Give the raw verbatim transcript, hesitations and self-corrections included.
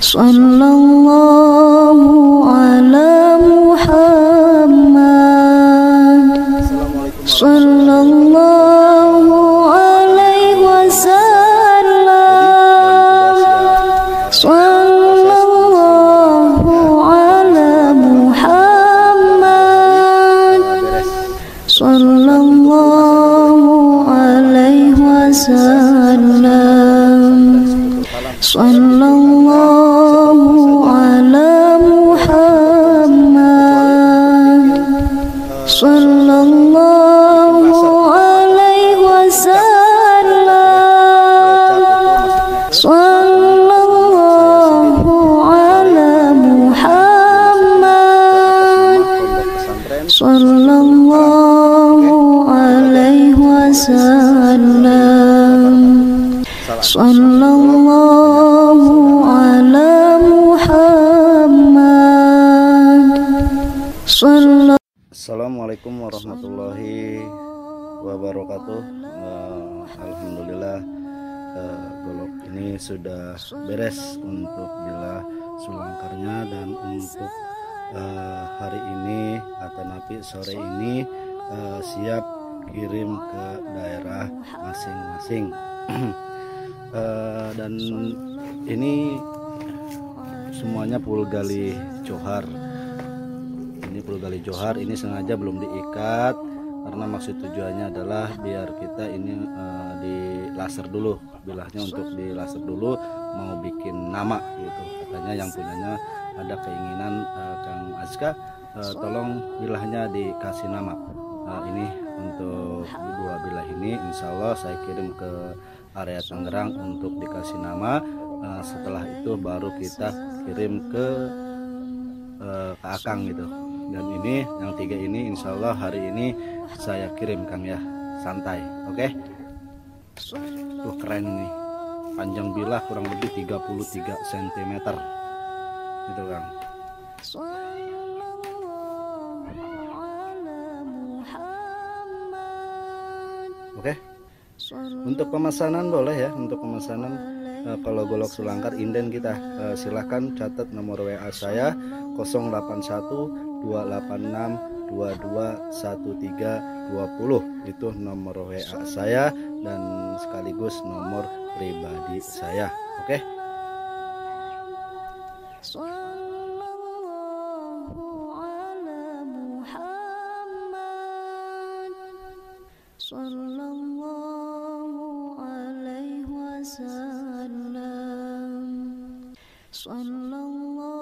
Sallallahu ala Muhammad. Sallallahu alaihi wasallam. Sallallahu ala Muhammad. Sallallahu alaihi wasallam. Sallallahu ala Muhammad. Sallallahu alaihi wasallam. Sallallahu ala Muhammad. Sallallahu alaihi wasallam. Sallallahu ala Muhammad. Sallallahu. Assalamualaikum warahmatullahi wabarakatuh. Uh, Alhamdulillah, uh, golok ini sudah beres untuk bilah sulangkarnya, dan untuk uh, hari ini atau napi sore ini uh, siap kirim ke daerah masing-masing. Uh, dan ini semuanya pul gali johar. Ini pul gali johar, ini sengaja belum diikat karena maksud tujuannya adalah biar kita ini uh, di laser dulu, bilahnya untuk di laser dulu, mau bikin nama gitu. Katanya yang punyanya ada keinginan, uh, Kang Azka, uh, tolong bilahnya dikasih nama. Uh, ini untuk dua bilah ini insya Allah saya kirim ke area Tangerang untuk dikasih nama. Uh, setelah itu baru kita kirim ke uh, ke Akang gitu. Dan ini yang tiga ini insya Allah hari ini saya kirim, Kang ya, santai, oke? Okay? Tuh keren ini, panjang bilah kurang lebih tiga puluh tiga sentimeter gitu, Kang. Oke, okay. Untuk pemesanan boleh ya, untuk pemesanan uh, kalau golok sulangkar inden kita uh, silahkan catat nomor W A saya nol delapan satu dua delapan enam dua dua satu tiga dua nol. Itu nomor W A saya dan sekaligus nomor pribadi saya. Oke, okay? Sallallahu alaihi wasallam. Sallallahu